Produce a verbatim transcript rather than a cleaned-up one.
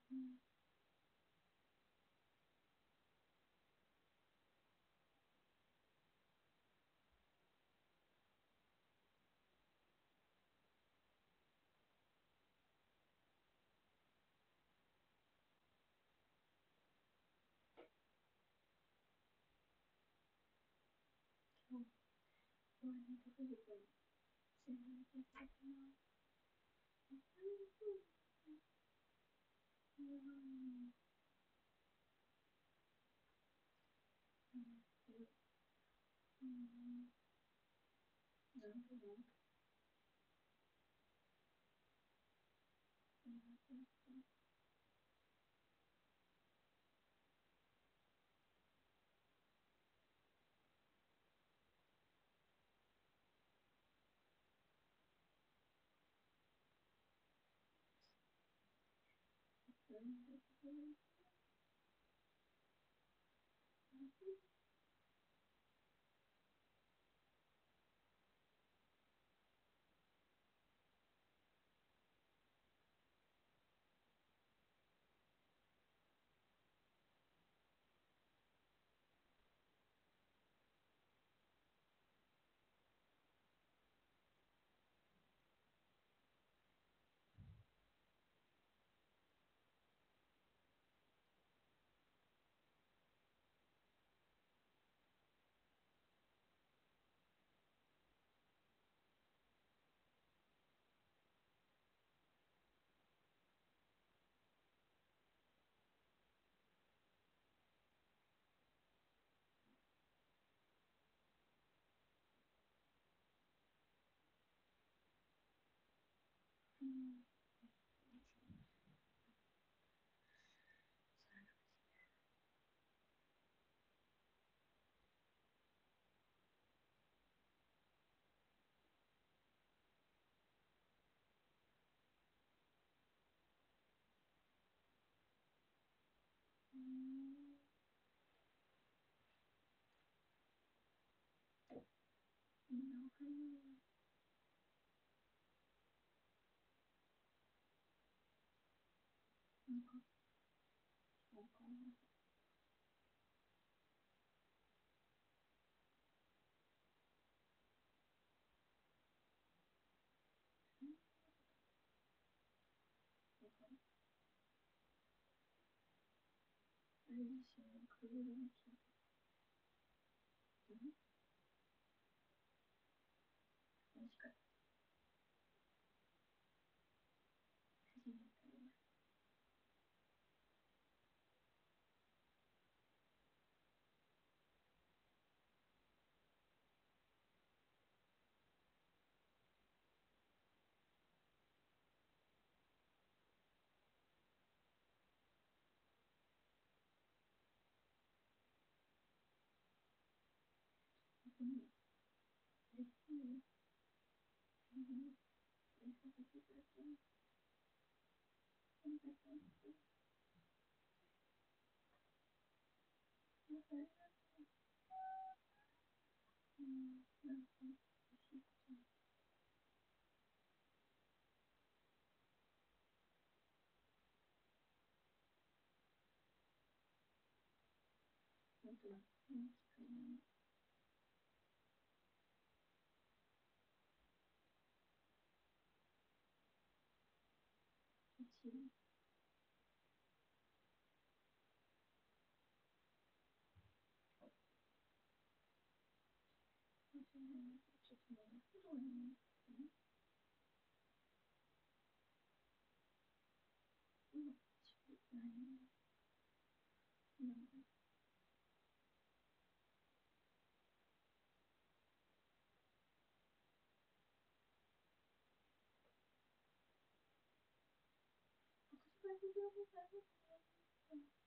嗯，就我那个日本，现在在干嘛？嗯嗯嗯，然后嗯嗯嗯嗯嗯，然后嗯好，我搞了，嗯，我搞了，还有一些可以的问题，嗯，確かに、初めてだね。うん、うん、うん、うん、え、させていただきます。ありがとう。またありがとう。うん、なんか、美味しいことに、本当に、この機会に、一応、まずね、ちょっとね、お風呂に、うん今、ちょっとないね。なんで、ありがとうございます。